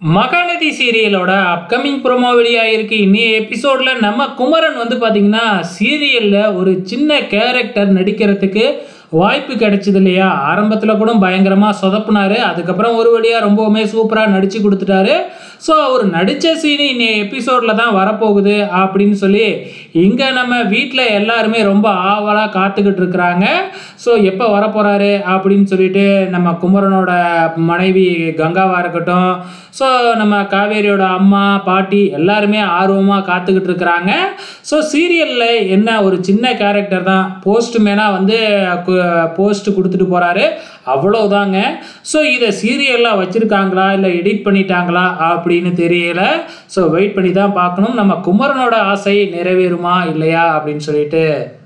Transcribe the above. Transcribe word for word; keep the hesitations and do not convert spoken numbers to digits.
மகாநதி சீரியலோட upcoming promo வெளியாகிருக்கு. இன்னி எபிசோடில் நம்ம குமரன் வந்து பார்த்திங்கன்னா சீரியலில் ஒரு சின்ன கேரக்டர் நடிக்கிறதுக்கு வாய்ப்பு கிடைச்சிது இல்லையா. ஆரம்பத்தில் கூட பயங்கரமாக சொதப்புனார். அதுக்கப்புறம் ஒரு வழியாக ரொம்பவுமே சூப்பராக நடித்து கொடுத்துட்டாரு. ஸோ அவர் நடித்த சீனு இன்னி எபிசோடில் தான் வரப்போகுது அப்படின்னு சொல்லி இங்கே நம்ம வீட்டில் எல்லாருமே ரொம்ப ஆவலாக காத்துக்கிட்டு இருக்கிறாங்க. ஸோ எப்போ வரப்போகிறாரு அப்படின்னு சொல்லிட்டு நம்ம குமரனோட மனைவி கங்காவாக இருக்கட்டும், ஸோ நம்ம காவேரியோட அம்மா பாட்டி எல்லாருமே ஆர்வமாக காத்துக்கிட்டு இருக்கிறாங்க. ஸோ சீரியலில் என்ன ஒரு சின்ன கேரக்டர் தான், போஸ்ட்மேனாக வந்து போஸ்ட் கொடுத்துட்டு போகிறாரு, அவ்வளோதாங்க. ஸோ இதை சீரியலாக வச்சுருக்காங்களா இல்லை எடிட் பண்ணிட்டாங்களா அப்படின்னு தெரியல. ஸோ வெயிட் பண்ணி தான் பார்க்கணும் நம்ம குமரனோட ஆசை நிறைவேறுமா இல்லையா அப்படின்னு சொல்லிட்டு.